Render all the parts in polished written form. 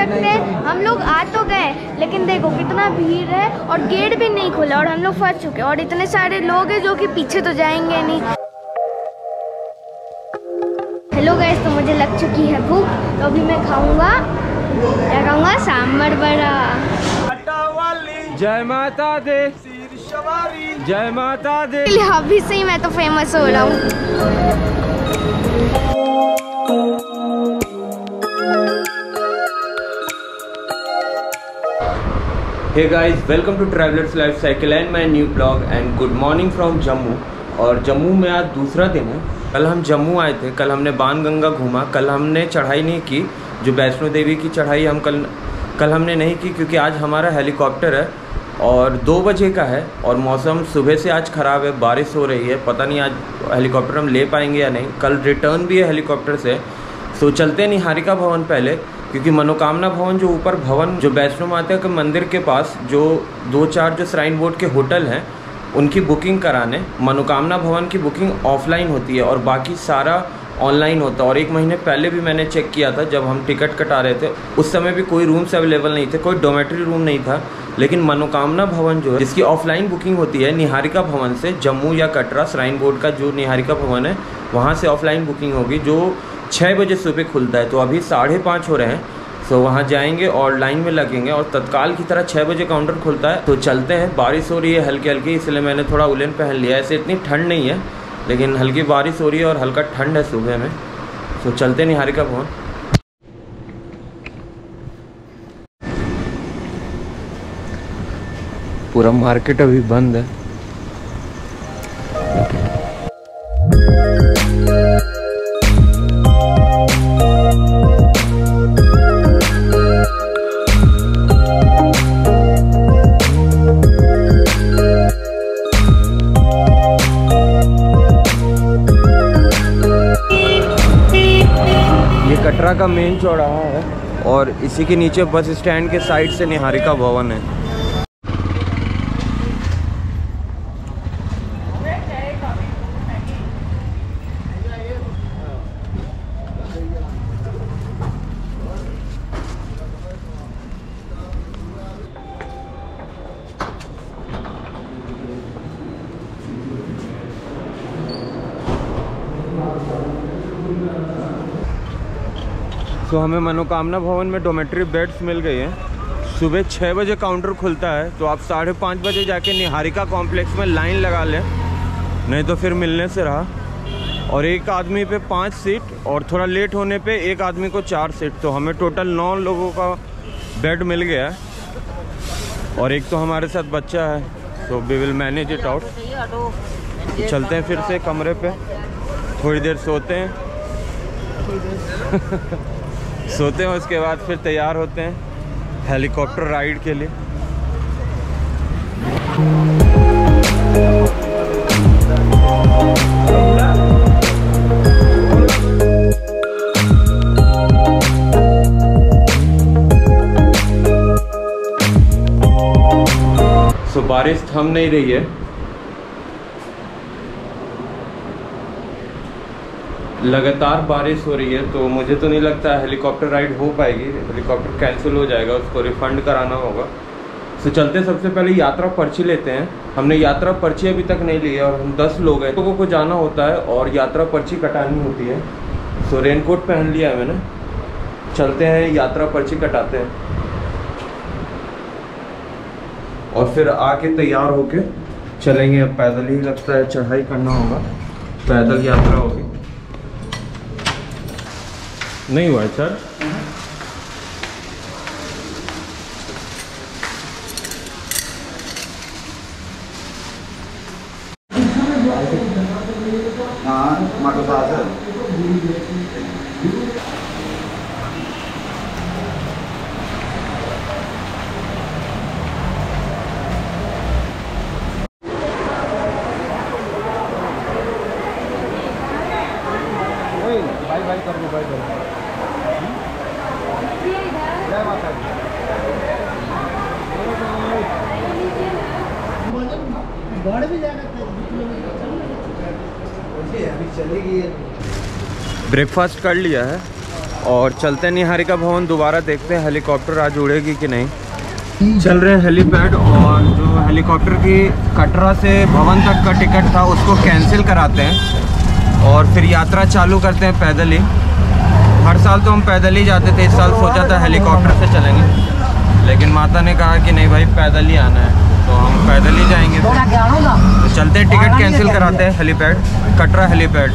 सकते हैं हम लोग आ तो गए, लेकिन देखो कितना भीड़ है और गेट भी नहीं खुला और हम लोग फंस चुके हैं और इतने सारे लोग हैं जो कि पीछे तो जाएंगे नहीं। हेलो गाइस, तो मुझे लग चुकी है भूख, तो अभी मैं खाऊंगा, क्या खाऊंगा, सांभर बड़ा। जय माता दे, जय माता दे। अभी से ही मैं तो फेमस हो रहा हूँ। Hey guys, welcome to travellers life cycle and my new blog and good morning from Jammu. और जम्मू में आज दूसरा दिन है। कल हम जम्मू आए थे, कल हमने बाणगंगा घूमा, कल हमने चढ़ाई नहीं की, जो वैष्णो देवी की चढ़ाई हम कल हमने नहीं की, क्योंकि आज हमारा हेलीकॉप्टर है और 2 बजे का है और मौसम सुबह से आज ख़राब है, बारिश हो रही है। पता नहीं आज हेलीकॉप्टर हम ले पाएंगे या नहीं। कल रिटर्न भी है हेलीकॉप्टर से, तो चलते हैं निहारिका भवन पहले, क्योंकि मनोकामना भवन जो ऊपर भवन जो वैष्णो माता के मंदिर के पास जो 2-4 जो श्राइन बोर्ड के होटल हैं उनकी बुकिंग कराने। मनोकामना भवन की बुकिंग ऑफलाइन होती है और बाकी सारा ऑनलाइन होता है। और 1 महीने पहले भी मैंने चेक किया था, जब हम टिकट कटा रहे थे उस समय भी कोई रूम्स अवेलेबल नहीं थे, कोई डोमेट्री रूम नहीं था। लेकिन मनोकामना भवन जो है जिसकी ऑफलाइन बुकिंग होती है निहारिका भवन से, जम्मू या कटरा श्राइन बोर्ड का जो निहारिका भवन है वहाँ से ऑफलाइन बुकिंग होगी, जो 6 बजे सुबह खुलता है। तो अभी 5:30 हो रहे हैं, तो वहाँ जाएंगे और लाइन में लगेंगे और तत्काल की तरह 6 बजे काउंटर खुलता है। तो चलते हैं। बारिश हो रही है हल्की हल्की, इसलिए मैंने थोड़ा उलन पहन लिया। ऐसे इतनी ठंड नहीं है, लेकिन हल्की बारिश हो रही है और हल्का ठंड है सुबह में। तो चलते हैं निहारिका भवन। पूरा मार्केट अभी बंद है। कटरा का मेन चौराहा है और इसी के नीचे बस स्टैंड के साइड से निहारिका भवन है। तो हमें मनोकामना भवन में डोमेट्री बेड्स मिल गई हैं। सुबह 6 बजे काउंटर खुलता है, तो आप 5:30 बजे जाके निहारिका कॉम्प्लेक्स में लाइन लगा लें, नहीं तो फिर मिलने से रहा। और एक आदमी पे 5 सीट और थोड़ा लेट होने पे एक आदमी को 4 सीट, तो हमें टोटल 9 लोगों का बेड मिल गया है। और एक तो हमारे साथ बच्चा है, तो we will manage it out. चलते हैं फिर से कमरे पे, थोड़ी देर सोते हैं सोते हैं, उसके बाद फिर तैयार होते हैं हेलीकॉप्टर राइड के लिए। सो बारिश थम नहीं रही है, लगातार बारिश हो रही है, तो मुझे तो नहीं लगता हेलीकॉप्टर राइड हो पाएगी। हेलीकॉप्टर कैंसिल हो जाएगा, उसको रिफ़ंड कराना होगा। तो चलते सबसे पहले यात्रा पर्ची लेते हैं। हमने यात्रा पर्ची अभी तक नहीं ली है और हम 10 लोग हैं, लोगों को जाना होता है और यात्रा पर्ची कटानी होती है। तो रेनकोट पहन लिया है मैंने। चलते हैं, यात्रा पर्ची कटाते हैं और फिर आके तैयार होके चलेंगे। अब पैदल ही लगता है, चढ़ाई करना होगा, पैदल यात्रा होगी। नहीं हुआ है सर। बाय बाय कर दो, बाय बाय। जय माता दी। बढ़ भी जाएगा, ब्रेकफास्ट कर लिया है और चलते हैं निहारिका भवन दोबारा, देखते हैं हेलीकॉप्टर आज उड़ेगी कि नहीं। चल रहे हैं हेलीपैड, और जो हेलीकॉप्टर की कटरा से भवन तक का टिकट था उसको कैंसिल कराते हैं और फिर यात्रा चालू करते हैं पैदल ही। हर साल तो हम पैदल ही जाते थे, इस साल सोचा था हेलीकॉप्टर से चलेंगे, लेकिन माता ने कहा कि नहीं भाई पैदल ही आना है, तो हम पैदल ही जाएंगे। तो चलते हैं, टिकट कैंसिल कराते हैं हेलीपैड, कटरा हेलीपैड।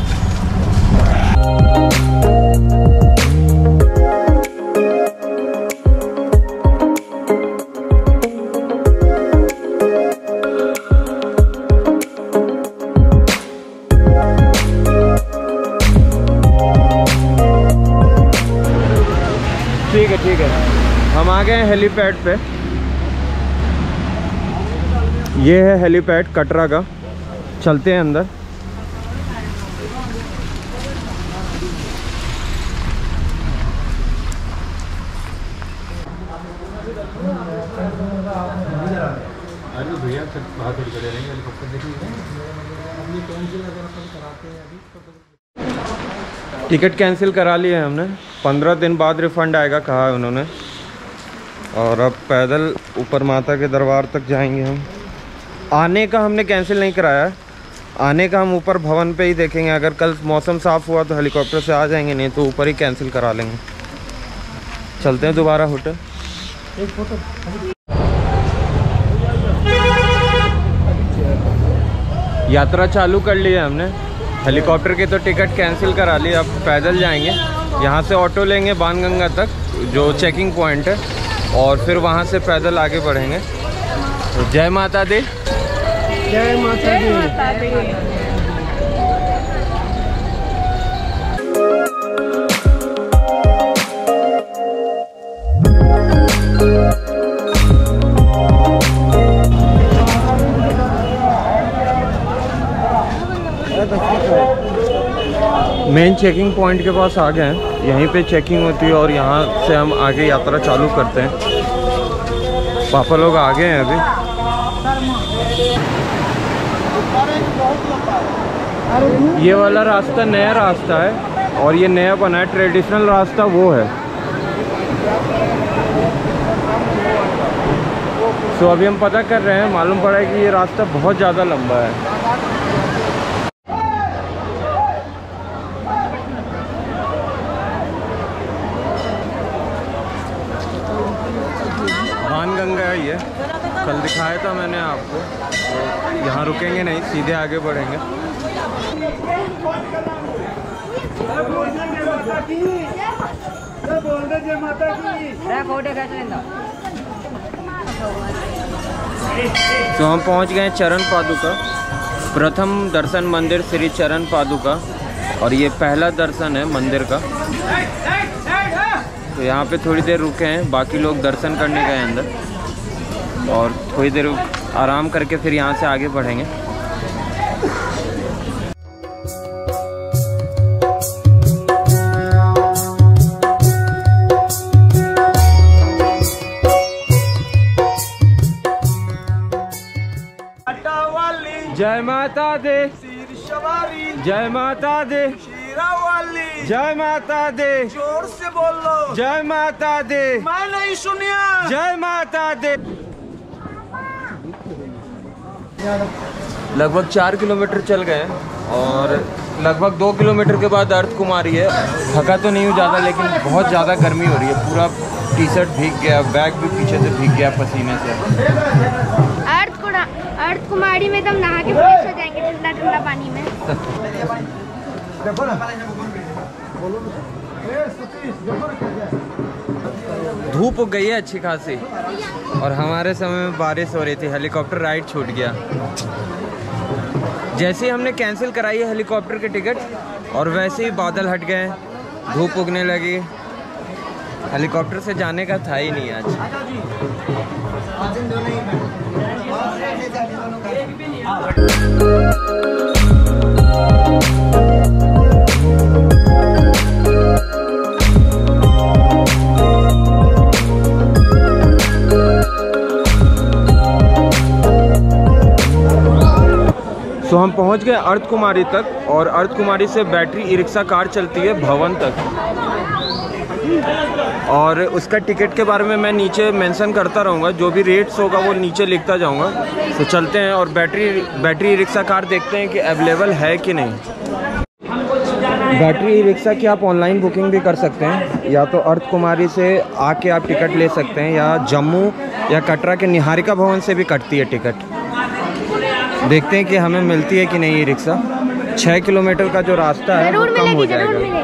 ठीक है, हम आ गए हैं हेलीपैड पे। ये है हेलीपैड कटरा का, चलते हैं अंदर। भैया बाहर खड़े रहेंगे, हेलीकॉप्टर देखेंगे। टिकट कैंसिल करा लिए हमने, 15 दिन बाद रिफ़ंड आएगा कहा है उन्होंने। और अब पैदल ऊपर माता के दरबार तक जाएंगे हम। आने का हमने कैंसिल नहीं कराया, आने का हम ऊपर भवन पे ही देखेंगे। अगर कल मौसम साफ़ हुआ तो हेलीकॉप्टर से आ जाएंगे, नहीं तो ऊपर ही कैंसिल करा लेंगे। चलते हैं दोबारा होटल। एक फोटो यात्रा चालू कर ली है हमने। हेलीकॉप्टर की तो टिकट कैंसिल करा ली, अब पैदल जाएंगे। यहाँ से ऑटो लेंगे बाणगंगा तक जो चेकिंग पॉइंट है, और फिर वहाँ से पैदल आगे बढ़ेंगे। तो जय माता दी, जय माता दी। मेन चेकिंग पॉइंट के पास आ गए हैं, यहीं पे चेकिंग होती है और यहाँ से हम आगे यात्रा चालू करते हैं। पापा लोग आ गए हैं अभी। ये वाला रास्ता नया रास्ता है और ये नया बना है, ट्रेडिशनल रास्ता वो है। तो अभी हम पता कर रहे हैं, मालूम पड़ा है कि ये रास्ता बहुत ज़्यादा लंबा है। बाणगंगा है ये, कल दिखाया था मैंने आपको। तो यहाँ रुकेंगे नहीं, सीधे आगे बढ़ेंगे। तो हम पहुँच गए चरण पादुका, प्रथम दर्शन मंदिर श्री चरण पादुका, और ये पहला दर्शन है मंदिर का। तो यहाँ पे थोड़ी देर रुके हैं, बाकी लोग दर्शन करने गए अंदर, और थोड़ी देर आराम करके फिर यहाँ से आगे बढ़ेंगे। जय माता दी, जय माता दी, जय माता दी, जोर से बोलो। जय माता दी, मैं नहीं सुनिया। जय माता दी। लगभग 4 किलोमीटर चल गए और लगभग 2 किलोमीटर के बाद अर्थ कुमारी है। थका तो नहीं हूँ ज़्यादा, लेकिन बहुत ज़्यादा गर्मी हो रही है। पूरा टी शर्ट भीग गया, बैग भी पीछे से भीग गया पसीने से। अर्थ कुमारी में एकदम नहा के फ्रेश हो जाएंगे ठंडा ठंडा पानी में। धूप हो गई है अच्छी खासी, और हमारे समय में बारिश हो रही थी, हेलीकॉप्टर राइड छूट गया। जैसे ही हमने कैंसिल कराई है हेलीकॉप्टर की टिकट, और वैसे ही बादल हट गए, धूप उगने लगी। हेलीकॉप्टर से जाने का था ही नहीं आज। तो हम पहुंच पहुंच गए अर्थ कुमारी तक और अर्थ कुमारी से बैटरी ई रिक्शा कार चलती है भवन तक। और उसका टिकट के बारे में मैं नीचे मेंशन करता रहूँगा, जो भी रेट्स होगा वो नीचे लिखता जाऊँगा। तो चलते हैं और बैटरी ई रिक्शा कार देखते हैं कि अवेलेबल है कि नहीं। बैटरी ई रिक्शा की आप ऑनलाइन बुकिंग भी कर सकते हैं, या तो अर्थ कुमारी से आके आप टिकट ले सकते हैं, या जम्मू या कटरा के निहारिका भवन से भी कटती है टिकट। देखते हैं कि हमें मिलती है कि नहीं ये रिक्शा। 6 किलोमीटर का जो रास्ता है वो कम हो जाएगा।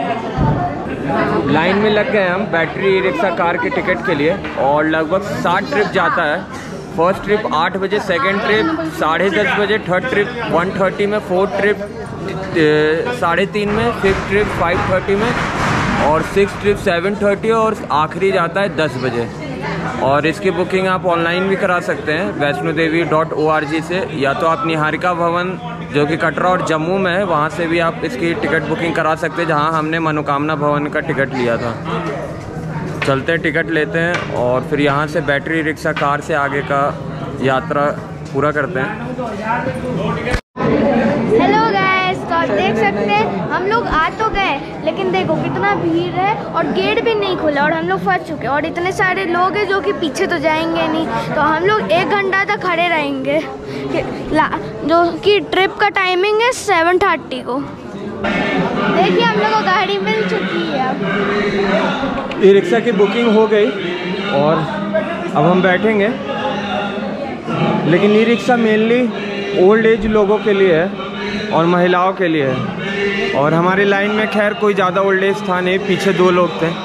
लाइन में लग गए हम बैटरी ई रिक्शा कार के टिकट के लिए और लगभग 60 ट्रिप जाता है। फर्स्ट ट्रिप 8 बजे, सेकेंड ट्रिप 10:30 बजे, थर्ड ट्रिप 1:30 में, फोर्थ ट्रिप 3:30 में, फिफ्थ ट्रिप 5:30 में और सिक्स ट्रिप 7:30 और आखिरी जाता है 10 बजे। और इसकी बुकिंग आप ऑनलाइन भी करा सकते हैं वैष्णोदेवी.org से, या तो आप निहारिका भवन जो कि कटरा और जम्मू में है वहाँ से भी आप इसकी टिकट बुकिंग करा सकते हैं, जहाँ हमने मनोकामना भवन का टिकट लिया था। चलते हैं, टिकट लेते हैं और फिर यहाँ से बैटरी रिक्शा कार से आगे का यात्रा पूरा करते हैं। हेलो गाइस, तो आप देख सकते हैं हम लोग आ तो गए, लेकिन देखो कितना भीड़ है और गेट भी नहीं खुला और हम लोग फंस चुके हैं। और इतने सारे लोग हैं जो कि पीछे तो जाएंगे नहीं, तो हम लोग 1 घंटा तक खड़े रहेंगे, जो कि ट्रिप का टाइमिंग है 7:30 को। देखिए हम लोग को गाड़ी मिल चुकी है। अब ई रिक्शा की बुकिंग हो गई और अब हम बैठेंगे, लेकिन e rickshaw mainly old age लोगों के लिए है और महिलाओं के लिए है। और हमारी लाइन में खैर कोई ज़्यादा ओल्ड एज था नहीं, पीछे 2 लोग थे,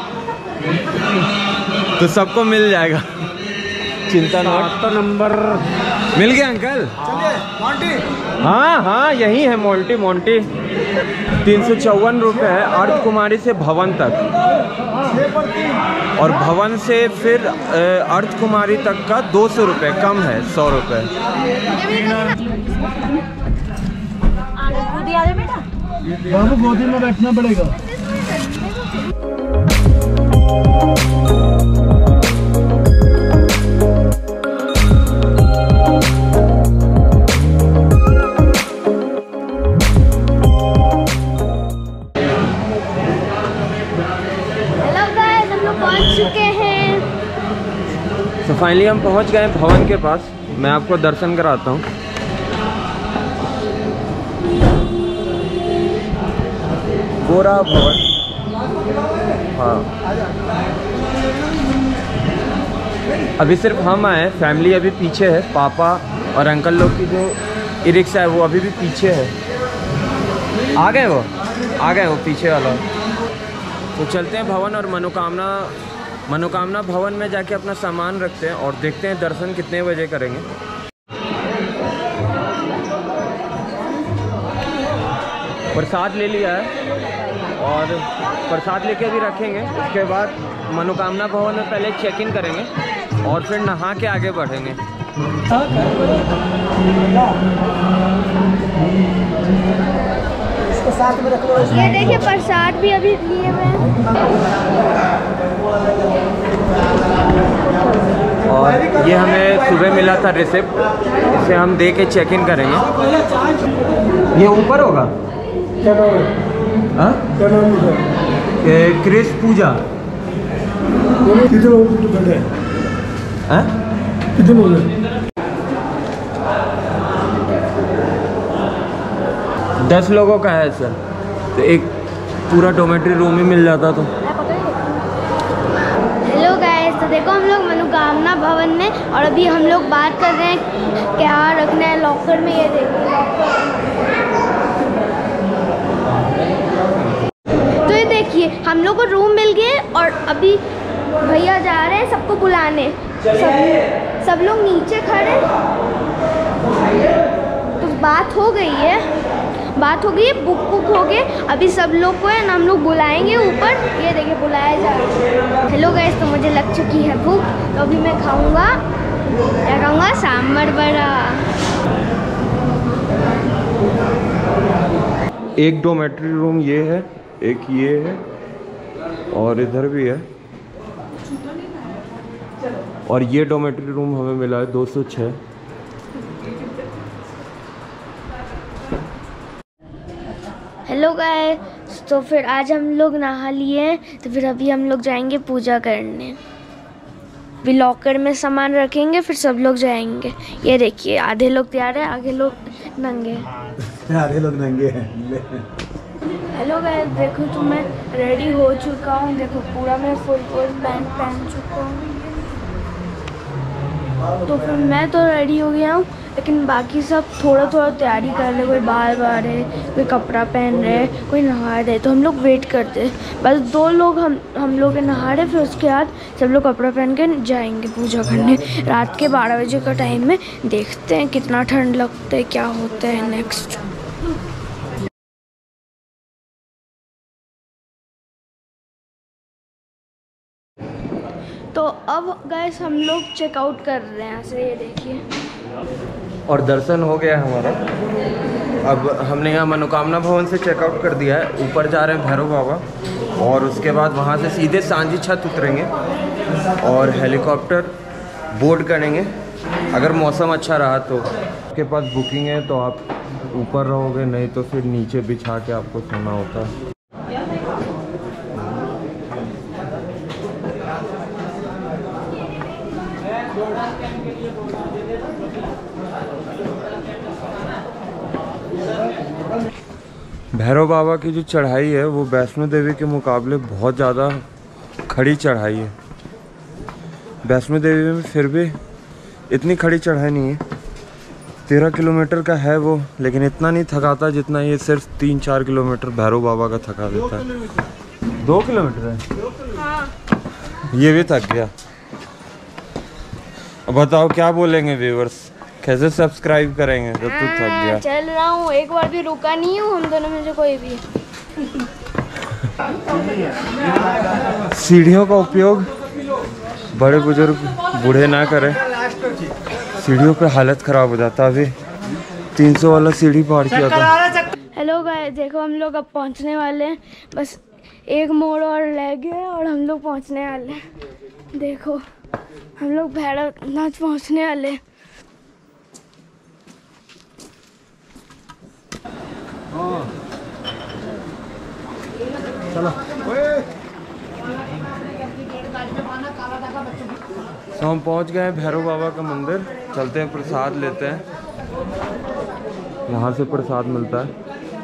तो सबको मिल जाएगा, चिंता ना। तो नंबर मिल गया अंकल? हाँ, यही है मोंटी। 354 रुपये है अर्थ कुमारी से भवन तक, और भवन से फिर अर्थ कुमारी तक का 200 रुपये कम है, 100 रुपये। बाबू गोदी में बैठना पड़ेगा। तो फाइनली हम पहुंच गए भवन के पास। मैं आपको दर्शन कराता हूँ। गोरा भवन, हाँ। अभी सिर्फ हम आए, फैमिली अभी पीछे है। पापा और अंकल लोग की जो ई रिक्शा है वो अभी भी पीछे है। आ गए वो पीछे वाला। तो चलते हैं भवन और मनोकामना भवन में जाके अपना सामान रखते हैं और देखते हैं दर्शन कितने बजे करेंगे। प्रसाद ले लिया है और प्रसाद लेके अभी रखेंगे। उसके बाद मनोकामना भवन में पहले चेक इन करेंगे और फिर नहा के आगे बढ़ेंगे। ये देखिए प्रसाद भी अभी लिए हुए हैं। और ये हमें सुबह मिला था रिसिप्ट, इसे हम दे के चेक इन करेंगे। ये ऊपर होगा क्या नाम है? हाँ, क्रिस पूजा। कितने लोग टिकट है? हाँ, कितने लोग हैं? 10 लोगों का है सर, तो एक पूरा डोमेट्री रूम ही मिल जाता तो। हेलो गाइस, तो देखो हम लोग मनोकामना भवन में, और अभी हम लोग बात कर रहे हैं क्या रखना है लॉकर में। ये देखिए लॉकर। तो ये देखिए हम लोग को रूम मिल गए और अभी भैया जा रहे हैं सबको बुलाने। सब लोग नीचे खड़े। तो बात हो गई है, बुक हो गए। अभी सब लोग को है ना हम लोग बुलाएंगे ऊपर। ये देखिए बुलाया जा रहा है। हेलो गाइस, तो मुझे लग चुकी है भूख, तो अभी मैं खाऊंगा, क्या खाऊंगा, सांभर बड़ा। एक डोमेट्री रूम ये है, एक ये है और इधर भी है। और ये डोमेट्री रूम हमें मिला है 206। गाइस, तो फिर आज हम लोग नहा लिए हैं, तो फिर अभी हम लोग जाएंगे पूजा करने। भी लॉकर में सामान रखेंगे, फिर सब लोग जाएंगे। ये देखिए, आधे लोग तैयार हैं, आधे लोग नंगे हैं। आधे लोग नंगे हैं। हेलो गाइस, देखो तो मैं रेडी हो चुका हूँ। देखो पूरा मैं फुल पैंट पहन चुका हूँ। तो फिर मैं तो रेडी हो गया हूँ, लेकिन बाकी सब थोड़ा थोड़ा तैयारी कर रहे। कोई बाल बाल रहे, कोई कपड़ा पहन रहे, कोई नहा रहे। तो हम लोग वेट करते, बस 2 लोग हम लोग नहा रहे, फिर उसके बाद सब लोग कपड़ा पहन के जाएंगे पूजा करने। रात के 12 बजे का टाइम में देखते हैं कितना ठंड लगता है, क्या होता है नेक्स्ट। तो अब गाइस हम लोग चेकआउट कर रहे हैं यहाँ से, ये देखिए। और दर्शन हो गया हमारा। अब हमने यहाँ मनोकामना भवन से चेकआउट कर दिया है। ऊपर जा रहे हैं भैरव बाबा, और उसके बाद वहाँ से सीधे सांझी छत उतरेंगे और हेलीकॉप्टर बोर्ड करेंगे। अगर मौसम अच्छा रहा तो आपके पास बुकिंग है तो आप ऊपर रहोगे, नहीं तो फिर नीचे बिछा के आपको सोना होता है। भैरव बाबा की जो चढ़ाई है वो वैष्णो देवी के मुकाबले बहुत ज़्यादा खड़ी चढ़ाई है। वैष्णो देवी में फिर भी इतनी खड़ी चढ़ाई नहीं है। 13 किलोमीटर का है वो, लेकिन इतना नहीं थकाता जितना ये सिर्फ 3-4 किलोमीटर भैरव बाबा का थका देता है। 2 किलोमीटर है। हाँ। ये भी थक गया। अब बताओ क्या बोलेंगे व्यूअर्स, कैसे सब्सक्राइब करेंगे जब तू थक गया। चल रहा हूँ, एक बार भी रुका नहीं हूँ हम दोनों में से कोई भी। सीढ़ियों का उपयोग बड़े बुजुर्ग बूढ़े ना करें, सीढ़ियों पे हालत खराब हो जाता। अभी 300 वाला सीढ़ी पार किया था। हेलो गाइस, देखो हम लोग अब पहुँचने वाले हैं। बस एक मोड़ और रह गया और हम लोग पहुँचने वाले हैं। देखो हम लोग भैरवनाथ पहुँचने वाले हैं। चलो। तो हम पहुंच गए हैं भैरव बाबा का मंदिर। चलते हैं, प्रसाद लेते हैं। यहाँ से प्रसाद मिलता है।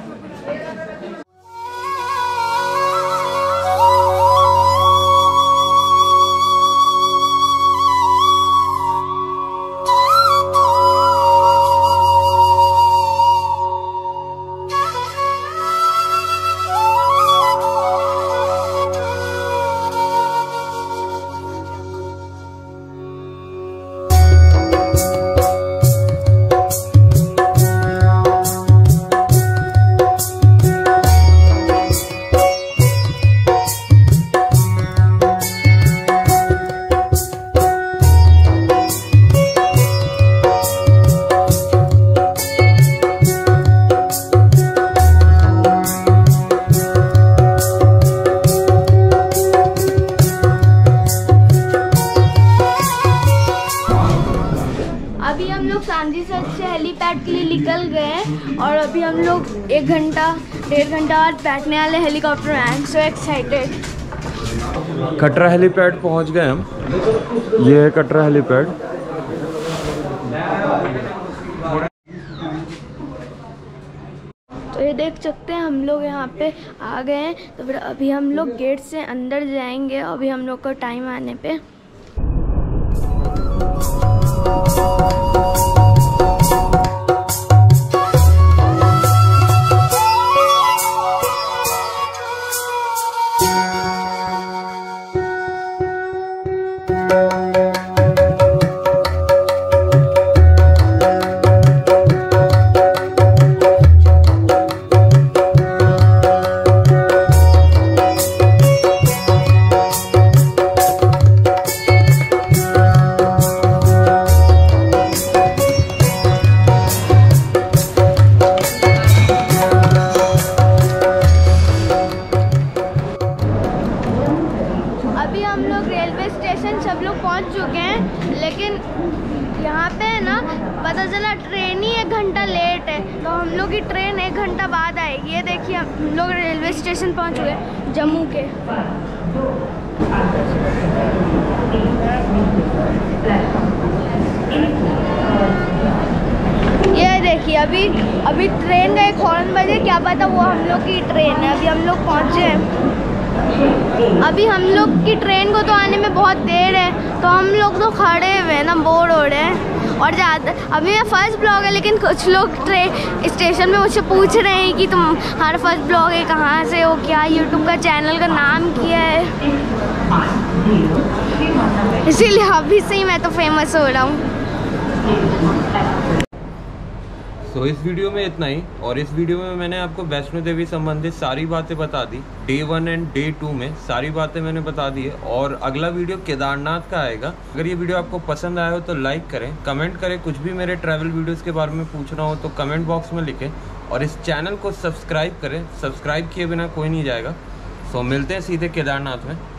अभी हम लोग सांझी छत से हेलीपैड के लिए निकल गए और अभी हम लोग 1 घंटा 1.5 घंटा बाद बैठने वाले हेलीकॉप्टर में। I am so excited. Katra helipad पहुंच गए हम। ये है कटरा हेलीपैड। तो ये देख सकते हैं हम लोग यहाँ पे आ गए हैं। तो फिर अभी हम लोग गेट से अंदर जाएंगे। अभी हम लोग का टाइम आने पे। अभी हम लोग रेलवे स्टेशन सब लोग पहुंच चुके हैं, लेकिन यहाँ पे ना पता चला ट्रेन ही 1 घंटा लेट है, तो हम लोग की ट्रेन 1 घंटा बाद आएगी। ये देखिए हम लोग रेलवे स्टेशन पहुंच गए जम्मू के। ये देखिए अभी ट्रेन का एक हॉर्न बजे, क्या पता वो हम लोग की ट्रेन है। अभी हम लोग पहुँचे हैं। अभी हम लोग की ट्रेन को तो आने में बहुत देर है, तो हम लोग तो खड़े हुए हैं ना, बोर हो रहे हैं। और ज़्यादा अभी मेरा फर्स्ट ब्लॉग है, लेकिन कुछ लोग ट्रेन स्टेशन में मुझसे पूछ रहे हैं कि तुम हमारा फर्स्ट ब्लॉग है, कहाँ से हो, क्या यूट्यूब का चैनल का नाम क्या है। इसीलिए अभी से ही मैं तो फेमस हो रहा हूँ। तो इस वीडियो में इतना ही, और इस वीडियो में मैंने आपको वैष्णो देवी संबंधित सारी बातें बता दी। डे 1 एंड डे 2 में सारी बातें मैंने बता दी है, और अगला वीडियो केदारनाथ का आएगा। अगर ये वीडियो आपको पसंद आया हो तो लाइक करें, कमेंट करें, कुछ भी मेरे ट्रैवल वीडियोस के बारे में पूछना हो तो कमेंट बॉक्स में लिखें, और इस चैनल को सब्सक्राइब करें। सब्सक्राइब किए बिना कोई नहीं जाएगा। सो मिलते हैं सीधे केदारनाथ में।